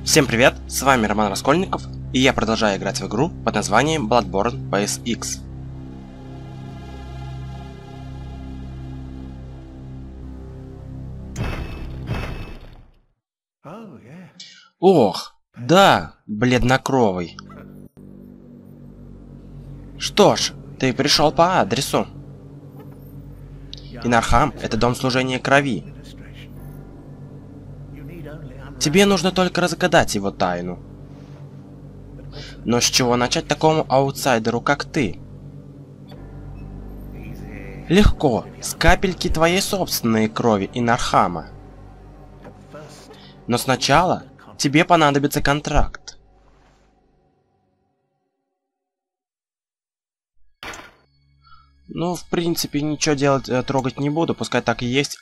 Всем привет, с вами Роман Раскольников, и я продолжаю играть в игру под названием Bloodborne PSX. Ох, да, бледнокровый. Что ж, ты пришел по адресу. Инархам — это дом служения крови. Тебе нужно только разгадать его тайну. Но с чего начать такому аутсайдеру, как ты? Легко, с капельки твоей собственной крови Инархама. Но сначала тебе понадобится контракт. Ну, в принципе, ничего делать, трогать не буду, пускай так и есть.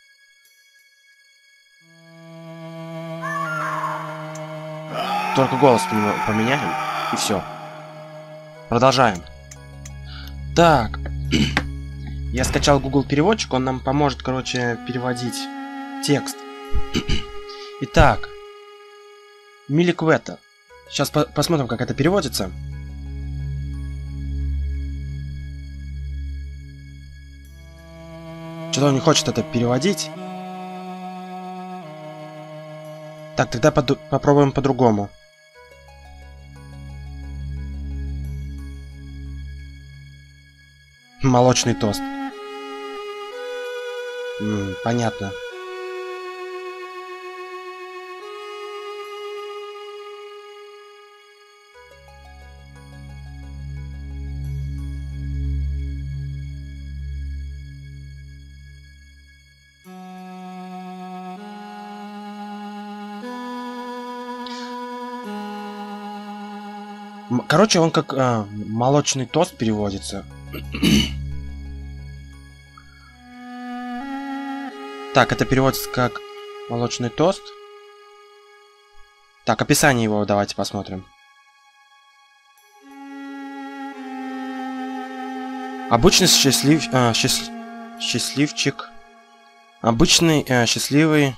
Только голос поменяем, и все. Продолжаем. Так. Я скачал Google переводчик, он нам поможет, короче, переводить текст. Итак. Миликвета. Сейчас посмотрим, как это переводится. Что-то он не хочет это переводить. Так, тогда попробуем по-другому. Молочный тост. Понятно. Короче, он как молочный тост переводится. Так, это переводится как молочный тост. Так, описание его давайте посмотрим. Обычный счастливчик. Обычный счастливый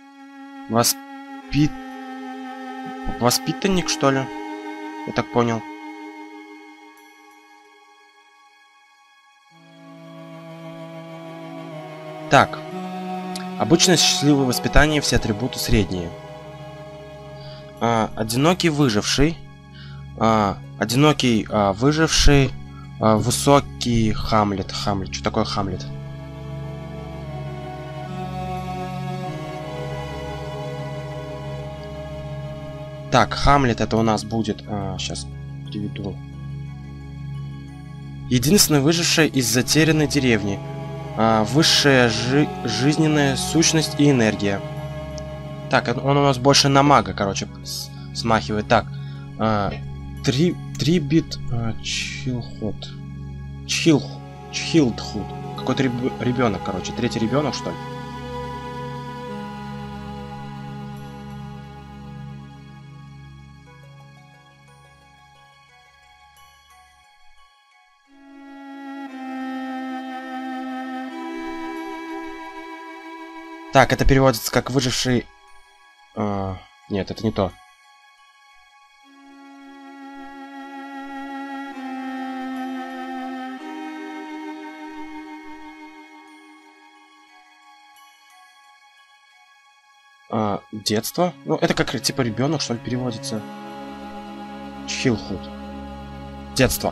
воспитанник, что ли? Я так понял. Так. Обычно счастливое воспитание, все атрибуты средние. Одинокий выживший. Одинокий выживший. Высокий Хамлет. Хамлет. Что такое Хамлет? Так, Хамлет это у нас будет... сейчас переведу. Единственный выживший из затерянной деревни. Высшая жизненная сущность и энергия. Так, он у нас больше на мага, короче, смахивает. Так, 3-бит Чилдхуд. Какой-то ребенок, короче, третий ребенок, что ли? Так, это переводится как выживший... нет, это не то. Детство? Ну, это как типа ребенок, что ли, переводится. Чилдхуд. Детство.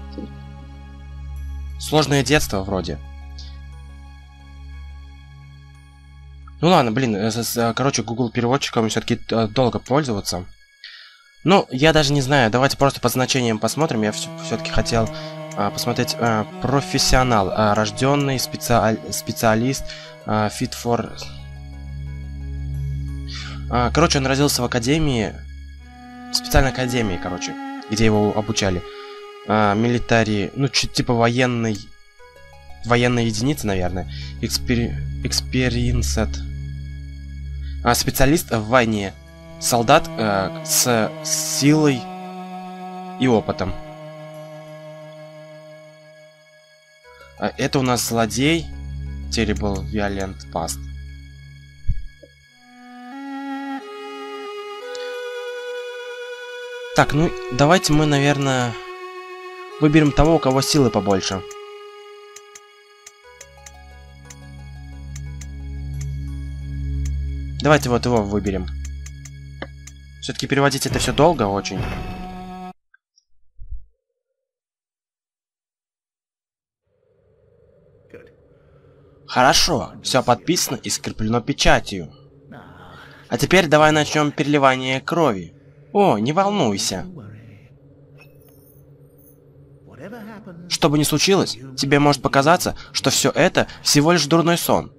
Сложное детство, вроде. Ну ладно, блин, короче, Google переводчиком все-таки долго пользоваться. Ну, я даже не знаю, давайте просто по значениям посмотрим. Я все-таки хотел посмотреть профессионал, рожденный специалист, fit for... короче, он родился в академии, специальной академии, короче, где его обучали. Милитари, ну, типа военной единицы, наверное. Experienced. Специалист в войне. Солдат с силой и опытом. Это у нас злодей. Terrible Violent Past. Так, ну давайте мы, наверное, выберем того, у кого силы побольше. Давайте вот его выберем. Все-таки переводить это все долго очень. Хорошо, все подписано и скреплено печатью. А теперь давай начнем переливание крови. О, не волнуйся. Что бы ни случилось, тебе может показаться, что все это всего лишь дурной сон.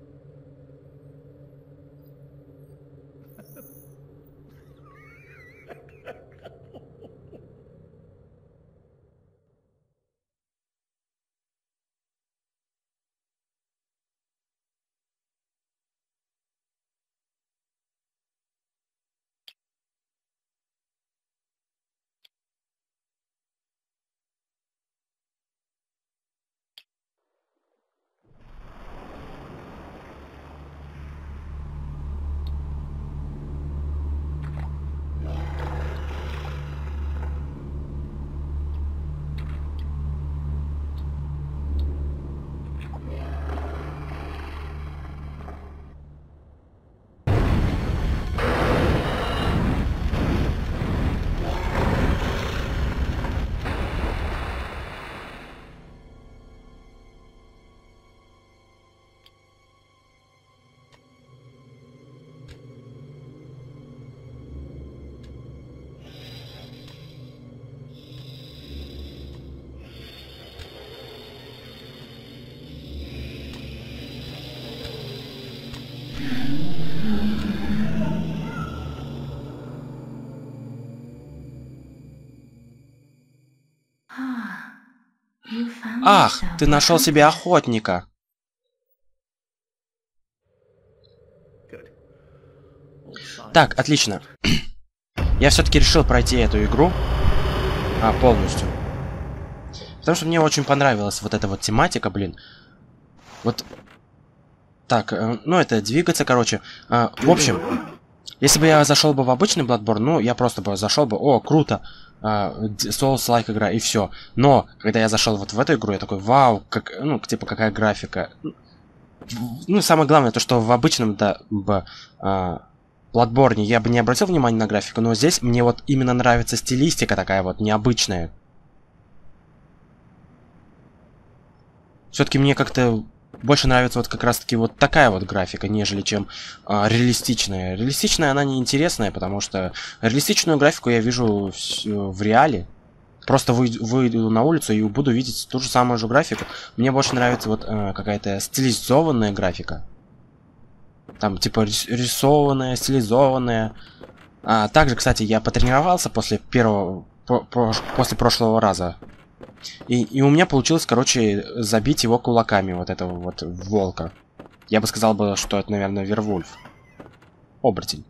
Ах, ты нашел себе охотника. Так, отлично. Я все-таки решил пройти эту игру полностью. Потому что мне очень понравилась вот эта вот тематика, блин. Вот. Так, ну это двигаться, короче. В общем, если бы я зашел бы в обычный Bloodborne, ну я просто бы зашел бы, о, круто. Souls-like игра, и все. Но, когда я зашел вот в эту игру, я такой, вау, как, ну, типа, какая графика. Ну, самое главное, то, что в обычном, да, Bloodborne я бы не обратил внимания на графику, но здесь мне вот именно нравится стилистика такая вот, необычная. Все-таки мне как-то больше нравится вот как раз-таки вот такая вот графика, нежели чем реалистичная. Реалистичная она неинтересная, потому что реалистичную графику я вижу в реале. Просто выйду на улицу и буду видеть ту же самую же графику. Мне больше нравится вот какая-то стилизованная графика. Там типа рисованная, стилизованная. Также, кстати, я потренировался после после прошлого раза. И у меня получилось, короче, забить его кулаками, вот этого вот волка. Я бы сказал, что это, наверное, Вервульф. Оборотень.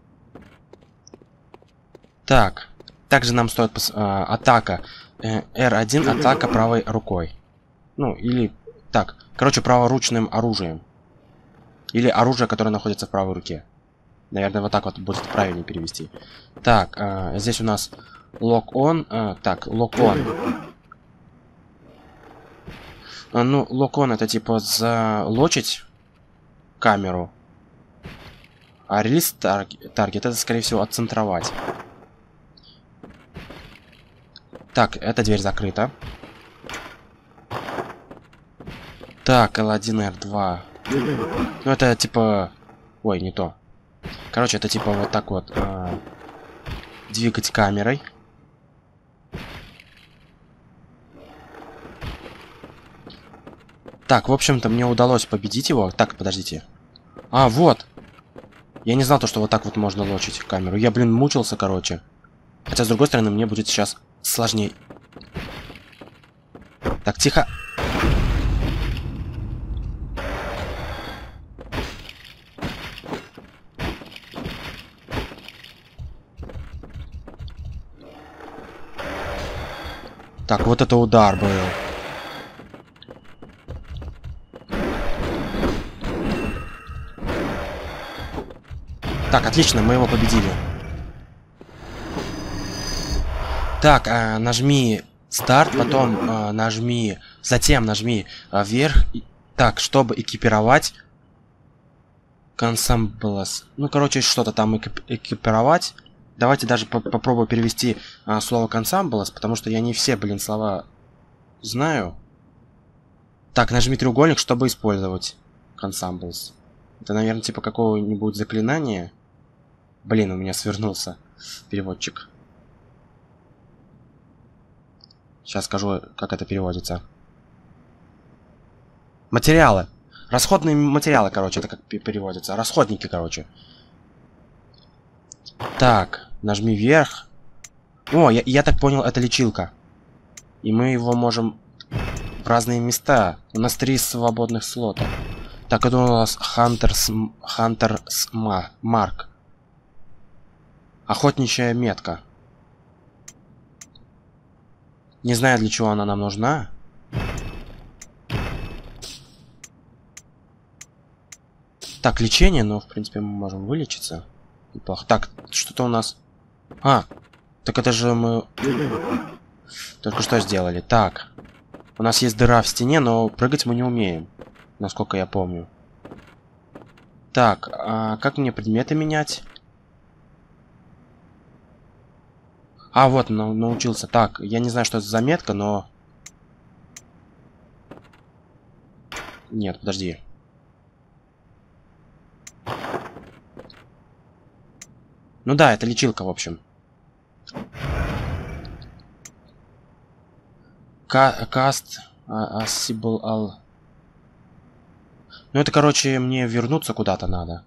Так. Также нам стоит атака. R1, атака правой рукой. Ну, или... Так, короче, праворучным оружием. Или оружие, которое находится в правой руке. Наверное, вот так вот будет правильнее перевести. Так, здесь у нас lock-on. Так, lock-on. Ну, lock-on это типа залочить камеру. А релиз таргет это, скорее всего, отцентровать. Так, эта дверь закрыта. Так, L1, R2. Ну, это типа... Ой, не то. Короче, это типа вот так вот двигать камерой. Так, в общем-то, мне удалось победить его. Так, подождите. Вот. Я не знал, что вот так вот можно лочить камеру. Я, блин, мучился, короче. Хотя, с другой стороны, мне будет сейчас сложнее. Так, тихо. Так, вот это удар был. Так, отлично, мы его победили. Так, нажми старт, потом затем нажми вверх. Так, чтобы экипировать Consumables. Ну, короче, что-то там экипировать. Давайте даже попробую перевести слово Consumables, потому что я не все, блин, слова знаю. Так, нажми треугольник, чтобы использовать Consumables. Это, наверное, типа какого-нибудь заклинания. Блин, у меня свернулся переводчик. Сейчас скажу, как это переводится. Материалы. Расходные материалы, короче, это как переводится. Расходники, короче. Так, нажми вверх. О, я так понял, это лечилка. И мы его можем в разные места. У нас 3 свободных слота. Так, это у нас Хантерс Марк. Охотничья метка. Не знаю, для чего она нам нужна. Так, лечение, но, в принципе, мы можем вылечиться. Неплохо. Так, что-то у нас... А, так это же мы... Только что сделали. Так, у нас есть дыра в стене, но прыгать мы не умеем. Насколько я помню. Так, а как мне предметы менять? А, вот, научился. Так, я не знаю, что это за метка, но... Нет, подожди. Ну да, это лечилка, в общем. Каст... Асибл ал... Ну это, короче, мне вернуться куда-то надо.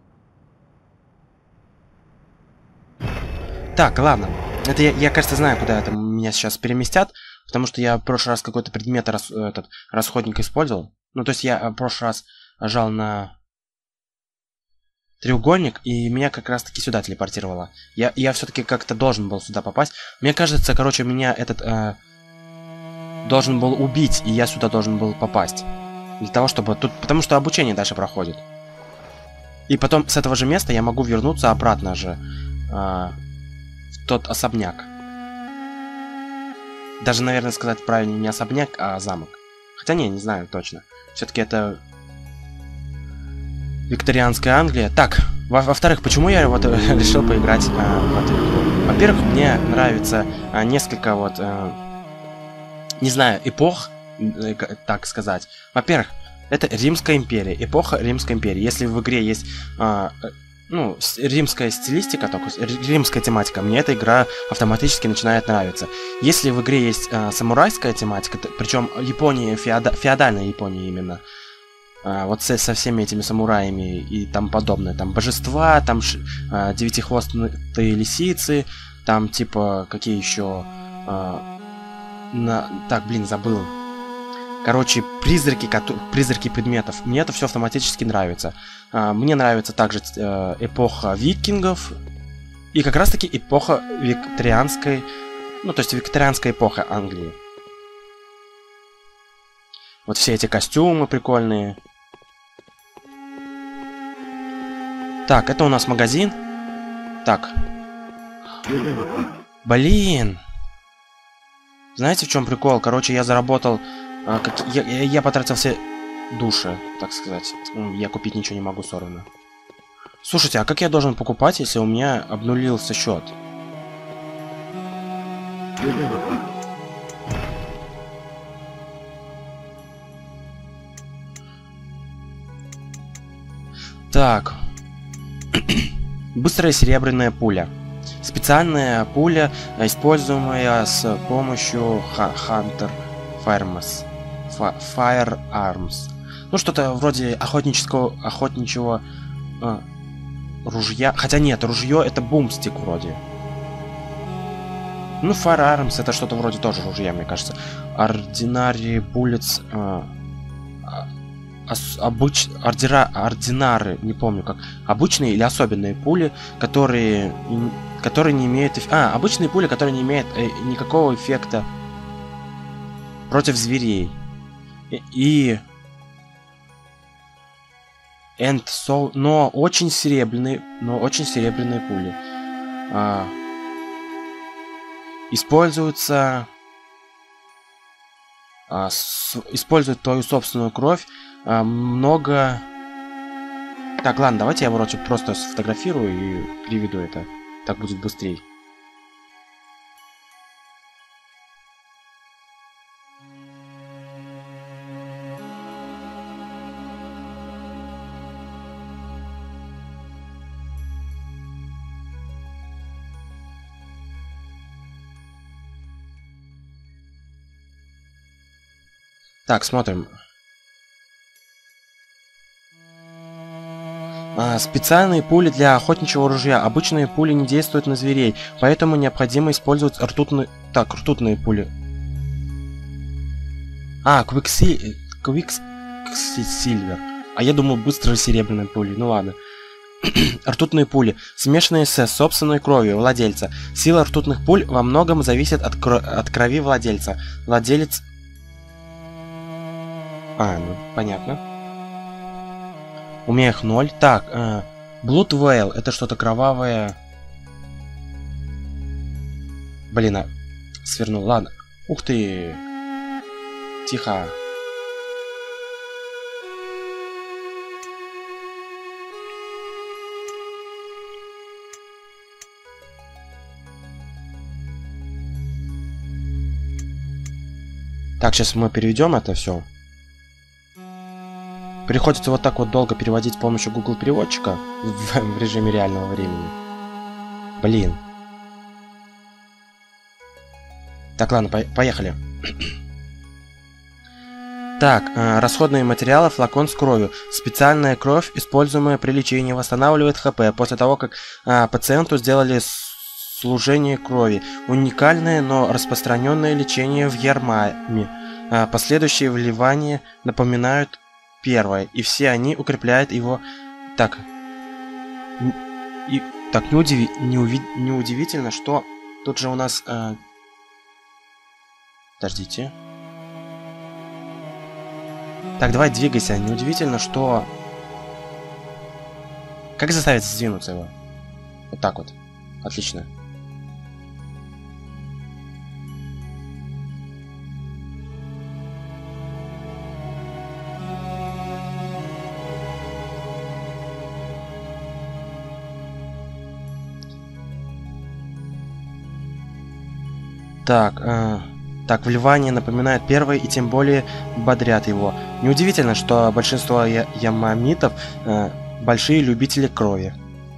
Так, ладно. Это я, кажется, знаю, куда это меня сейчас переместят. Потому что я в прошлый раз какой-то предмет, этот расходник использовал. Ну, то есть я в прошлый раз жал на треугольник, и меня как раз-таки сюда телепортировало. Я все-таки как-то должен был сюда попасть. Мне кажется, короче, меня этот должен был убить, и я сюда должен был попасть. Для того, чтобы тут... Потому что обучение дальше проходит. И потом с этого же места я могу вернуться обратно же в тот особняк. Даже, наверное, сказать правильнее не особняк, а замок. Хотя не знаю точно. Все-таки это викторианская Англия. Так, во-вторых, почему я вот решил поиграть в эту игру? Во-первых, мне нравится несколько вот... не знаю, эпох, так сказать. Во-первых, это Римская империя, эпоха Римской империи. Если в игре есть, ну, римская стилистика, только римская тематика, мне эта игра автоматически начинает нравиться. Если в игре есть самурайская тематика, причем Япония, феодальная Япония именно, вот со всеми этими самураями и там подобное, там божества, там девятихвостые лисицы, там типа какие еще... Так, блин, забыл. Короче, призраки предметов. Мне это все автоматически нравится. Мне нравится также эпоха викингов. И как раз таки эпоха викторианской... Ну, то есть викторианская эпоха Англии. Вот все эти костюмы прикольные. Так, это у нас магазин. Так. Блин. Знаете, в чем прикол? Короче, я заработал... я потратил все души, так сказать. Я купить ничего не могу, сорвано. Слушайте, а как я должен покупать, если у меня обнулился счет? Так. Быстрая серебряная пуля. Специальная пуля, используемая с помощью Hunter Firearms. Ну, что-то вроде охотничьего ружья. Хотя нет, ружье это бумстик вроде. Ну, Firearms это что-то вроде тоже ружья, мне кажется. Ordinary Bullets... ординары, не помню как. Обычные или особенные пули, которые не имеют... обычные пули, которые не имеют никакого эффекта против зверей. Но очень серебряные пули. используется... использует твою собственную кровь много... Так, ладно, давайте я, короче, просто сфотографирую и переведу это. Так будет быстрее. Так, смотрим. Специальные пули для охотничьего ружья. Обычные пули не действуют на зверей, поэтому необходимо использовать ртутные... Так, ртутные пули. Квиксильвер. А я думал, быстрые серебряные пули. Ну ладно. Ртутные пули, смешанные с собственной кровью владельца. Сила ртутных пуль во многом зависит от крови владельца. Владелец... ну, понятно. У меня их 0. Так, Blood Whale, это что-то кровавое. Блин, свернул, ладно. Ух ты. Тихо. Так, сейчас мы переведем это все. Приходится вот так вот долго переводить с помощью Google переводчика в режиме реального времени. Блин. Так, ладно, поехали. Так, расходные материалы, флакон с кровью. Специальная кровь, используемая при лечении, восстанавливает ХП после того, как пациенту сделали служение крови. Уникальное, но распространенное лечение в Ярмаме. Последующие вливания напоминают первое, и все они укрепляют его. Так. Так, неудивительно, что тут же у нас... Подождите. Так, давай двигайся. Неудивительно, что... Как заставить сдвинуться его? Вот так вот. Отлично. Так, вливание напоминает первое и тем более бодрят его. Неудивительно, что большинство ямамитов большие любители крови.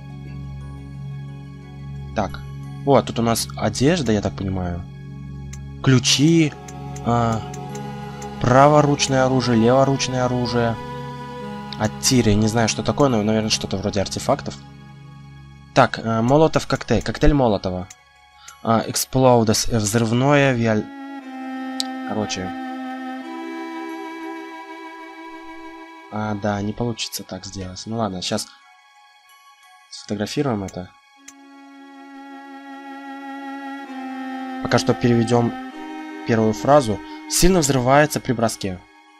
Так, вот, тут у нас одежда, я так понимаю. Ключи, праворучное оружие, леворучное оружие. Оттиры, не знаю, что такое, но, наверное, что-то вроде артефактов. Так, молотов коктейль, коктейль молотова. Explodus, взрывное, Короче. Да, не получится так сделать. Ну ладно, сейчас сфотографируем это. Пока что переведем первую фразу. Сильно взрывается при броске.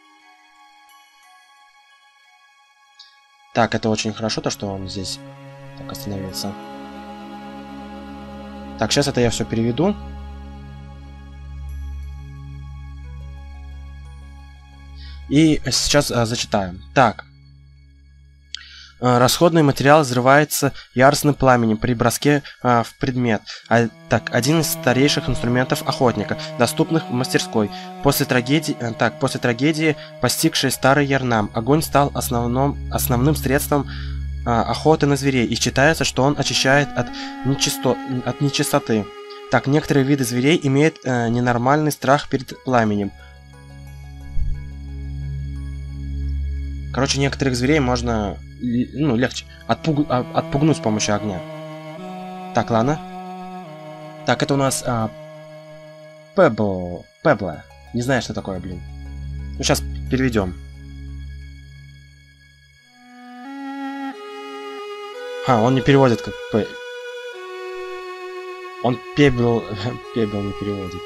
Так, это очень хорошо, то, что он здесь так остановился. Так, сейчас это я все переведу. И сейчас зачитаем. Так. Расходный материал взрывается яростным пламенем при броске в предмет. Так, один из старейших инструментов охотника, доступных в мастерской. После трагедии, постигшей старый Ярнам, огонь стал основным средством охоты на зверей, и считается, что он очищает от нечистоты. Так, некоторые виды зверей имеют ненормальный страх перед пламенем. Короче, некоторых зверей можно, легче отпугнуть с помощью огня. Так, ладно. Так, это у нас Пебла. Не знаю, что такое, блин. Ну, сейчас переведем. Он не переводит как П. Он пебел не переводит.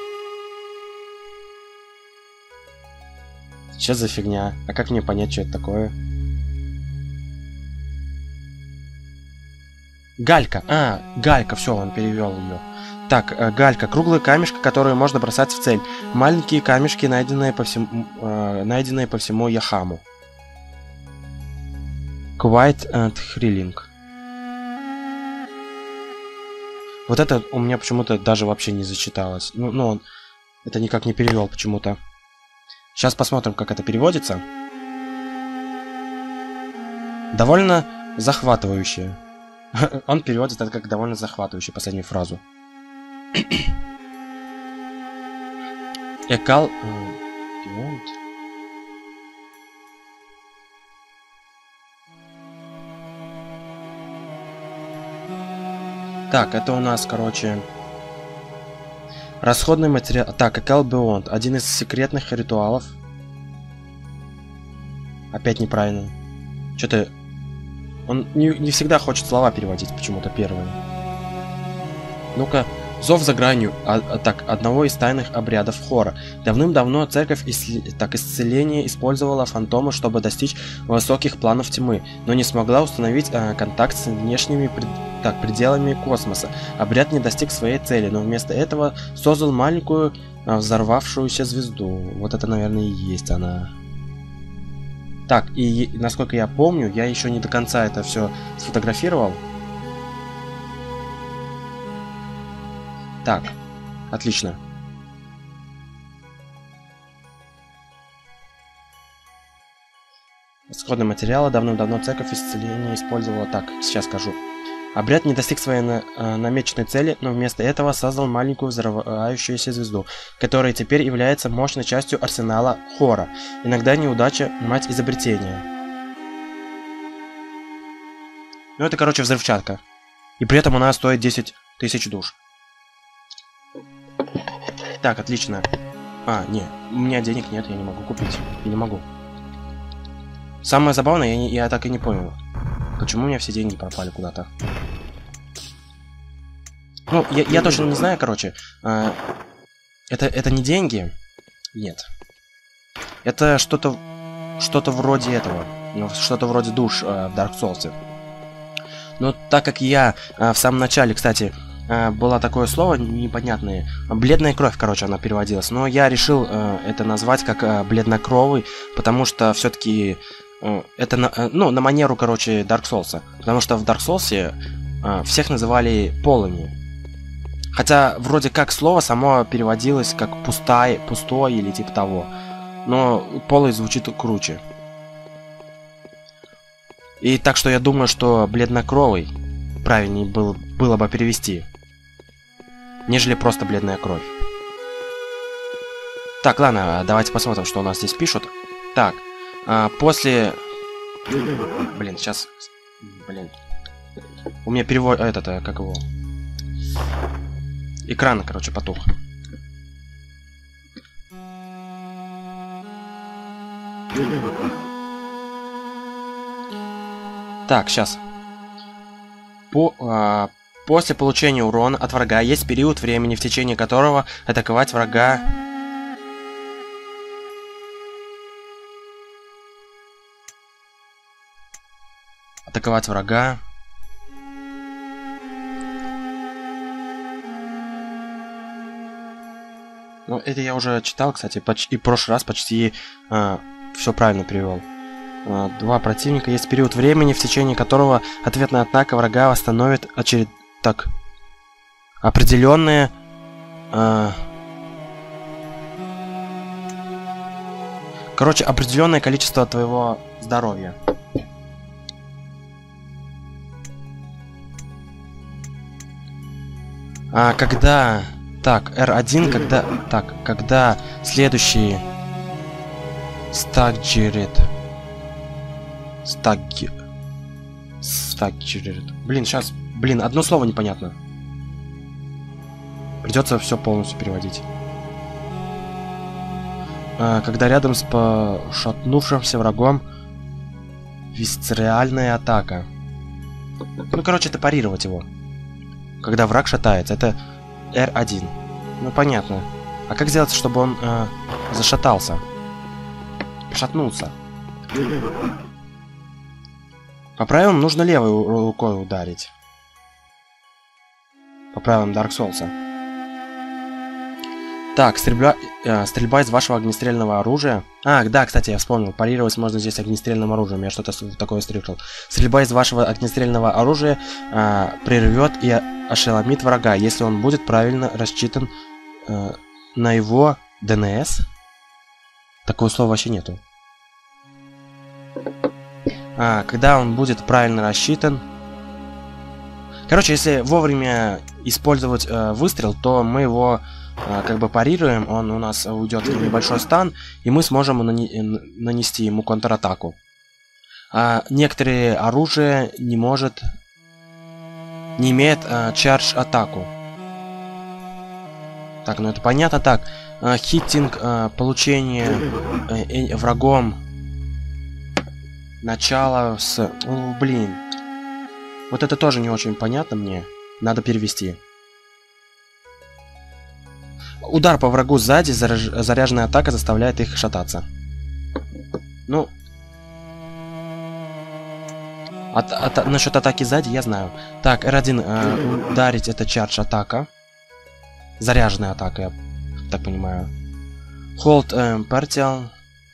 Что за фигня? А как мне понять, что это такое? Галька. А, галька, все, он перевел ее. Так, галька. Круглые камешки, которые можно бросать в цель. Маленькие камешки, найденные по всему Яхаму. Quite and thrilling. Вот это у меня почему-то даже вообще не зачиталось. Ну он это никак не перевел почему-то. Сейчас посмотрим, как это переводится. Довольно захватывающе. Он переводит это как довольно захватывающе, последнюю фразу. Экал... Так, это у нас, короче... Расходный материал... Так, Экал Beyond. Один из секретных ритуалов. Опять неправильно. Что-то... Он не всегда хочет слова переводить, почему-то первые. Ну-ка. Зов за гранью. Так, одного из тайных обрядов хора. Давным-давно церковь исцеления использовала фантома, чтобы достичь высоких планов тьмы, но не смогла установить контакт с внешними пределами космоса. Обряд не достиг своей цели, но вместо этого создал маленькую взорвавшуюся звезду. Вот это, наверное, и есть она. Так, и насколько я помню, я еще не до конца это все сфотографировал. Так, отлично. Расходные материалы давным-давно церковь исцеления использовала. Так, сейчас скажу. Обряд не достиг своей намеченной цели, но вместо этого создал маленькую взрывающуюся звезду, которая теперь является мощной частью арсенала хора. Иногда неудача – мать изобретения. Ну это, короче, взрывчатка. И при этом она стоит 10 тысяч душ. Так, отлично. А, не, у меня денег нет, я не могу купить. Я не могу. Самое забавное, я так и не понял. Почему у меня все деньги пропали куда-то? Ну, я точно не знаю, короче. Это не деньги? Нет. Это что-то вроде этого. Ну, что-то вроде душ в Dark Souls. Но так как я в самом начале, кстати, было такое слово непонятное. Бледная кровь, короче, она переводилась. Но я решил это назвать как бледнокровый, потому что все-таки это на манеру, короче, Dark Souls. Потому что в Dark Souls всех называли полыми. Хотя вроде как слово само переводилось как пустой или типа того. Но полый звучит круче. И так что я думаю, что бледнокровый правильнее было бы перевести, нежели просто бледная кровь. Так, ладно, давайте посмотрим, что у нас здесь пишут. Так, после... Блин, сейчас... Блин. У меня перевод... как его... Экран, короче, потух. Так, сейчас. После получения урона от врага есть период времени, в течение которого атаковать врага... Ну, это я уже читал, кстати, и в прошлый раз почти все правильно перевел. Два противника. Есть период времени, в течение которого ответная атака врага восстановит определенные... Короче, определенное количество твоего здоровья. Когда... Так, R1, когда... Так, когда следующий... Стаггерит. Блин, сейчас... Блин, одно слово непонятно. Придется все полностью переводить. Когда рядом с пошатнувшимся врагом висцеральная атака. Ну, короче, это парировать его. Когда враг шатается, это R1. Ну, понятно. А как сделать, чтобы он зашатался? Пошатнулся. По правилам нужно левой рукой ударить. По правилам Dark Souls. Так, стрельба из вашего огнестрельного оружия. А, да, кстати, я вспомнил. Парировать можно здесь огнестрельным оружием. Я что-то такое слышал. Стрельба из вашего огнестрельного оружия прервет и ошеломит врага, если он будет правильно рассчитан на его ДНС. Такого слова вообще нету. Когда он будет правильно рассчитан. Короче, если вовремя использовать выстрел, то мы его как бы парируем, он у нас уйдет в небольшой стан, и мы сможем нанести ему контратаку. А некоторые оружия не имеет чардж атаку. Так, ну это понятно. Так, хиттинг, получение врагом начало с... О, блин. Вот это тоже не очень понятно мне. Надо перевести. Удар по врагу сзади, заряженная атака заставляет их шататься. Ну... насчет атаки сзади я знаю. Так, R1 ударить это чардж атака. Заряженная атака, я так понимаю. Hold partial.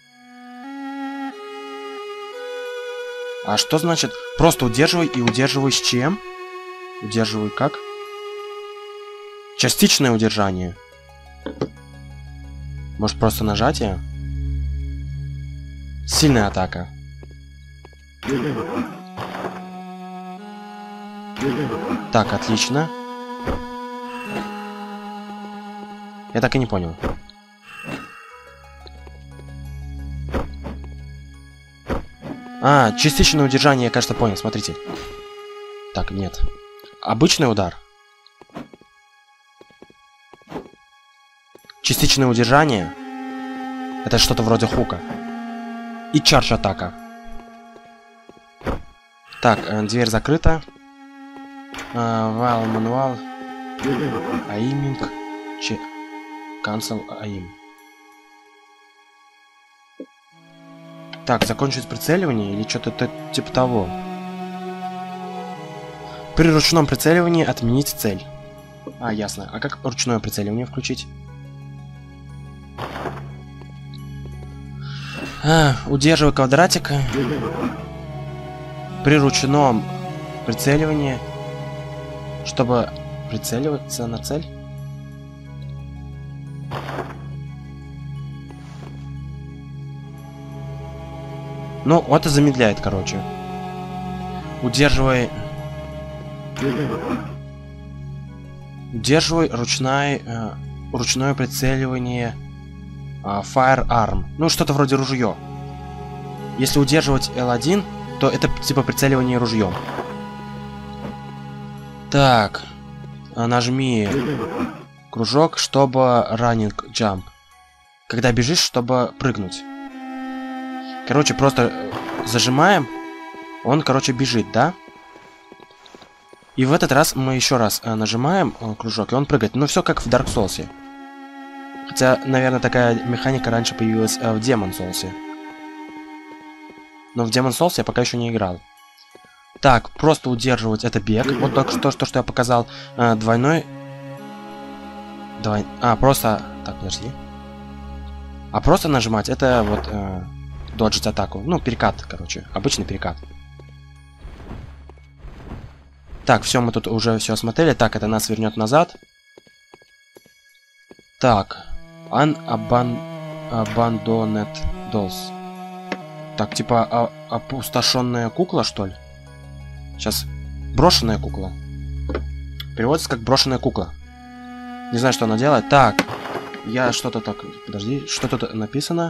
А что значит? Просто удерживай и удерживай с чем? Удерживай как? Частичное удержание. Может просто нажатие? Сильная атака. Так, отлично. Я так и не понял. Частичное удержание, я, кажется, понял, смотрите. Так, нет. Обычный удар. Частичное удержание. Это что-то вроде хука. И чардж атака. Так, дверь закрыта. Вал мануал. Аиминг. Cancel aim. Так, закончить прицеливание или что-то типа того. При ручном прицеливании отменить цель. Ясно. А как ручное прицеливание включить? Удерживай квадратик. При ручном прицеливании, чтобы прицеливаться на цель. Ну, это замедляет, короче. Удерживай ручное прицеливание Firearm. Ну, что-то вроде ружье. Если удерживать L1, то это типа прицеливание ружьем. Так. Нажми кружок, чтобы running jump. Когда бежишь, чтобы прыгнуть. Короче, просто зажимаем. Он, короче, бежит, да? И в этот раз мы еще раз нажимаем кружок, и он прыгает. Ну, все как в Dark Souls. Хотя, наверное, такая механика раньше появилась в Demon Souls. Но в Demon Souls я пока еще не играл. Так, просто удерживать это бег. Вот только что, что я показал. Двойной... просто... Так, подожди. Просто нажимать, это вот... доджить атаку. Ну, перекат, короче. Обычный перекат. Так, все, мы тут уже все осмотрели. Так, это нас вернет назад. Так. Unabandoned dolls. Так, типа опустошенная кукла, что ли? Сейчас. Брошенная кукла. Переводится как брошенная кукла. Не знаю, что она делает. Так. Я что-то так... Подожди. Что тут написано?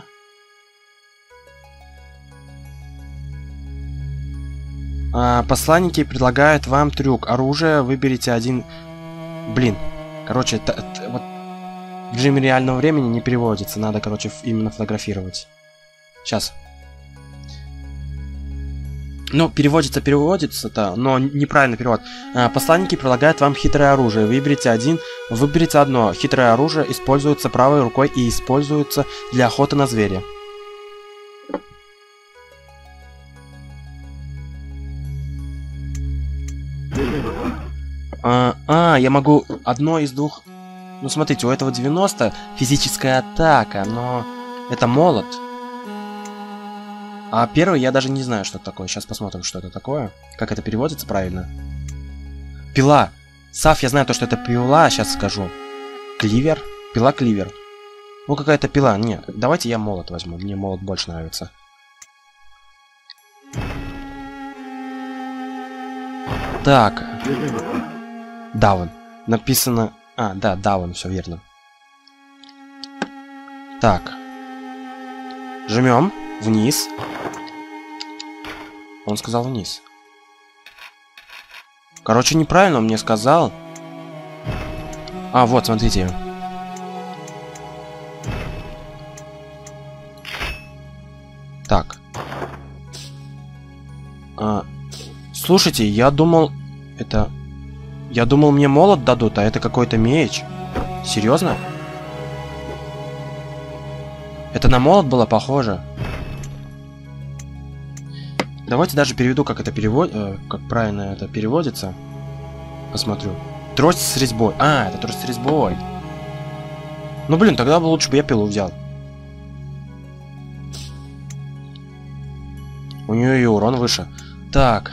Посланники предлагают вам трюк. Оружие. Выберите один... Блин. Короче, вот в режиме реального времени не переводится. Надо, короче, именно фотографировать. Сейчас. Ну, переводится-то, но неправильный перевод. Посланники предлагают вам хитрое оружие. Выберите одно. Хитрое оружие используется правой рукой и используется для охоты на зверя. Я могу одно из двух... Ну, смотрите, у этого 90 физическая атака, но это молот. А первый я даже не знаю, что это такое. Сейчас посмотрим, что это такое. Как это переводится правильно. Пила. Сав, я знаю то, что это пила, сейчас скажу. Кливер. Пила кливер. Ну, какая-то пила. Нет, давайте я молот возьму. Мне молот больше нравится. Так. Даун. Написано... да, даун, все верно. Так. Жмем вниз. Он сказал вниз. Короче, неправильно он мне сказал. Вот, смотрите. Так. Слушайте, я думал... Я думал, мне молот дадут, а это какой-то меч. Серьезно? Это на молот было похоже. Давайте даже переведу, как это как правильно это переводится. Посмотрю. Трость с резьбой. Это трость с резьбой. Ну, блин, тогда бы лучше бы я пилу взял. У нее и урон выше. Так.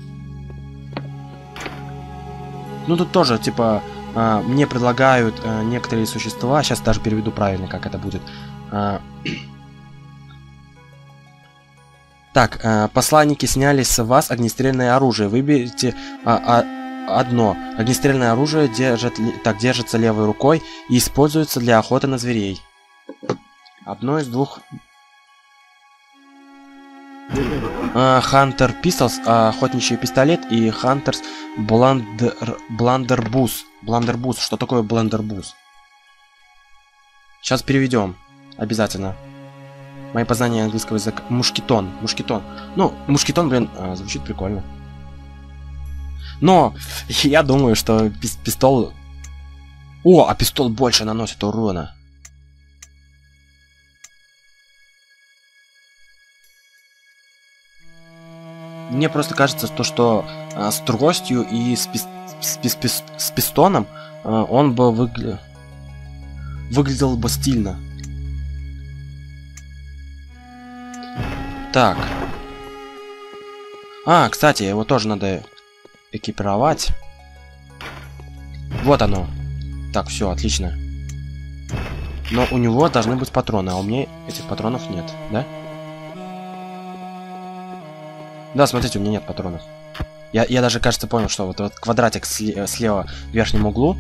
Ну, тут тоже, типа, мне предлагают некоторые существа. Сейчас даже переведу правильно, как это будет. Так, посланники сняли с вас огнестрельное оружие. Выберите одно. Огнестрельное оружие держится левой рукой и используется для охоты на зверей. Одно из двух... Хантер Пистолс, охотничий пистолет, и Хантерс Бландербус. Бландербус. Что такое Бландербус? Сейчас переведем. Обязательно. Мои познания английского языка. Мушкетон. Мушкетон. Ну, мушкетон, блин, звучит прикольно. Но я думаю, что пистол... а пистол больше наносит урона. Мне просто кажется, что с тростью и с пистоном он бы выглядел бы стильно. Так. Кстати, его тоже надо экипировать. Вот оно. Так, все, отлично. Но у него должны быть патроны, а у меня этих патронов нет, да? Да, смотрите, у меня нет патронов. Я даже, кажется, понял, что вот этот квадратик слева в верхнем углу.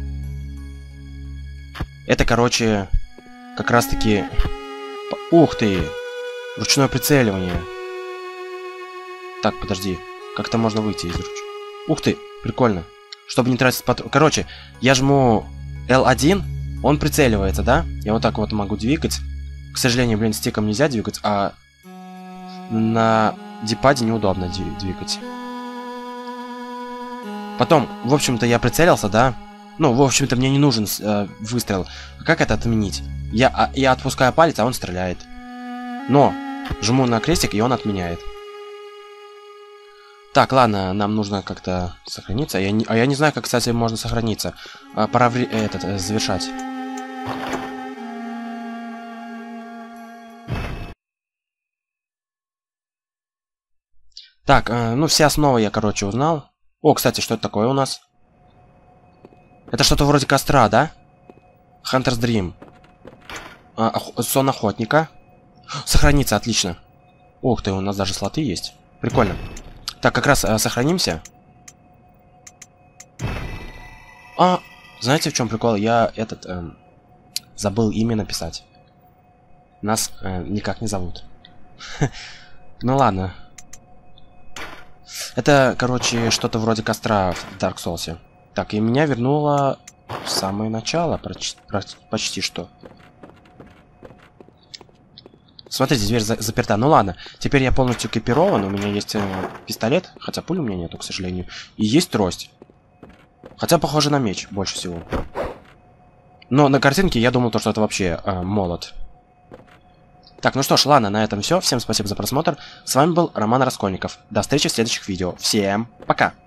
Это, короче, как раз-таки... Ух ты! Ручное прицеливание. Так, подожди. Как-то можно выйти из Ух ты, прикольно. Чтобы не тратить патрон. Короче, я жму L1, он прицеливается, да? Я вот так вот могу двигать. К сожалению, блин, стиком нельзя двигать, а на дипаде неудобно двигать. Потом, в общем-то, я прицелился, да? Ну, в общем-то, мне не нужен выстрел. Как это отменить? Я отпускаю палец, а он стреляет. Но жму на крестик, и он отменяет. Так, ладно, нам нужно как-то сохраниться. Я не знаю, как, кстати, можно сохраниться. Пора завершать. Так, ну все основы я, короче, узнал. О, кстати, что это такое у нас? Это что-то вроде костра, да? Hunter's Dream. Сон охотника. Сохраниться, отлично. Ух ты, у нас даже слоты есть. Прикольно. Так, как раз сохранимся. Знаете, в чем прикол? Я забыл имя написать. Нас никак не зовут. Ну ладно. Это, короче, что-то вроде костра в Dark Souls. Так, и меня вернуло в самое начало, почти что. Смотрите, дверь заперта. Ну ладно, теперь я полностью экипирован. У меня есть пистолет, хотя пули у меня нету, к сожалению. И есть трость. Хотя похоже на меч больше всего. Но на картинке я думал, что это вообще молот. Так, ну что ж, ладно, на этом все. Всем спасибо за просмотр. С вами был Роман Раскольников. До встречи в следующих видео. Всем пока!